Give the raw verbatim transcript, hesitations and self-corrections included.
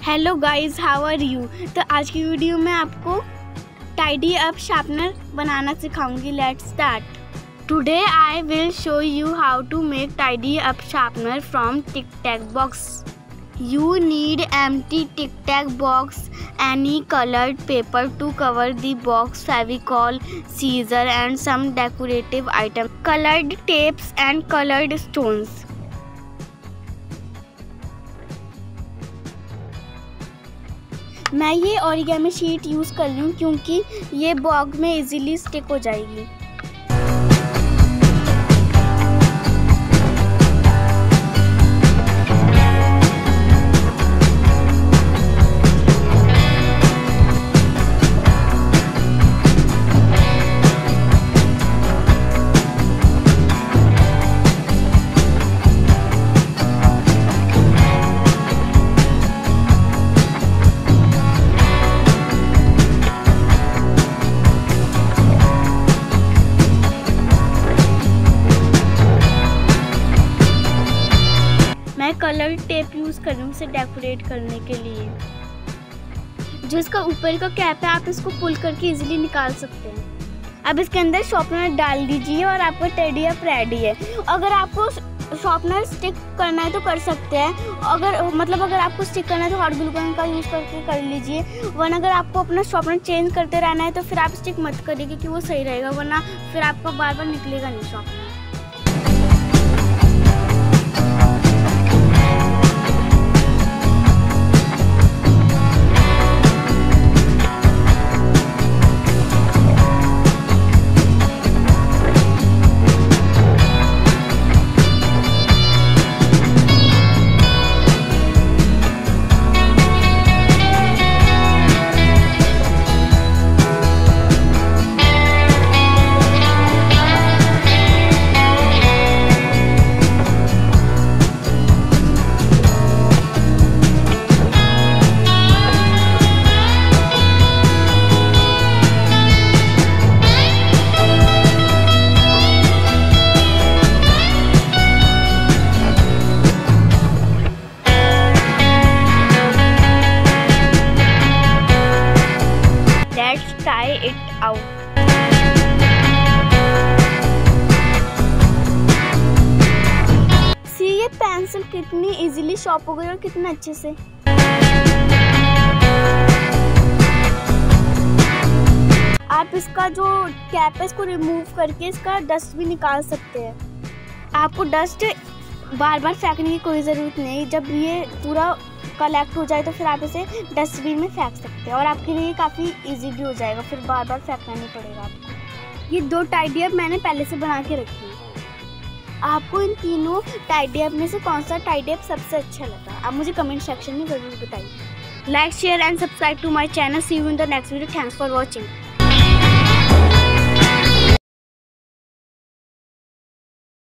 Hello guys, how are you. तो आज की वीडियो में आपको टाइडी अप शार्पनर बनाना सिखाऊंगी। Let's start. Today I will show you how to make tidy up sharpener from Tic Tac box. You need empty tic tac box, any colored paper to cover the box, Fevicol, scissor and some decorative items, colored tapes and colored stones. मैं ये origami sheet use कर रही हूँ क्योंकि ये box में easily stick हो जाएगी। मैं कलर टेप यूज़ कर रही हूँ इसे डेकोरेट करने के लिए। जो इसका ऊपर का कैप है आप इसको पुल करके इजीली निकाल सकते हैं। अब इसके अंदर शॉर्पनर डाल दीजिए और आपका टेडी अप रेडी है। अगर आपको शॉर्पनर स्टिक करना है तो कर सकते हैं, अगर मतलब अगर आपको स्टिक करना है तो हॉट ग्लू गन का यूज़ करके कर लीजिए। वरना अगर आपको अपना शॉर्पनर चेंज करते रहना है तो फिर आप स्टिक मत करिए क्योंकि वो सही रहेगा, वरना फिर आपका बार बार निकलेगा नहीं sharpener. Let's try it out. See ये पेंसिल कितनी इजीली शॉर्प हो गई और कितने अच्छे से। आप इसका जो कैप है इसको रिमूव करके इसका डस्ट भी निकाल सकते हैं। आपको डस्ट बार बार फेंकने की कोई ज़रूरत नहीं। जब ये पूरा कलेक्ट हो जाए तो फिर आप इसे डस्टबिन में फेंक सकते हैं और आपके लिए काफ़ी इजी भी हो जाएगा, फिर बार बार फेंकना नहीं पड़ेगा आपको। ये दो टाइडी अप मैंने पहले से बना के रखी है। आपको इन तीनों टाइडी अप में से कौन सा टाइडी अप सबसे अच्छा लगा आप मुझे कमेंट सेक्शन में ज़रूर बताइए। Like share and subscribe to my channel. See you in the next video. Thanks for watching.